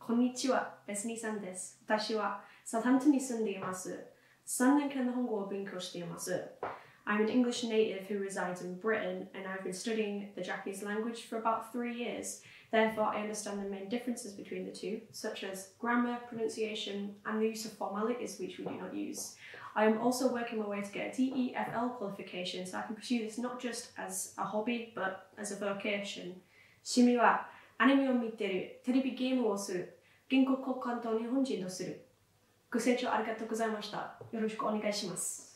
こんにちは、ベスニーさんです。私はサウタントンに住んでいます。3年間の日本語を勉強しています。I'm an English native who resides in Britain, and I've been studying the Japanese language for about 3 years. Therefore, I understand the main differences between the two, such as grammar, pronunciation, and the use of formalities which we do not use. I am also working my way to get a TEFL qualification, so I can pursue this not just as a hobby, but as a vocation. 趣味はアニメを見てる、テレビゲームをする、言語交換と日本人とする。ご清聴ありがとうございました。よろしくお願いします。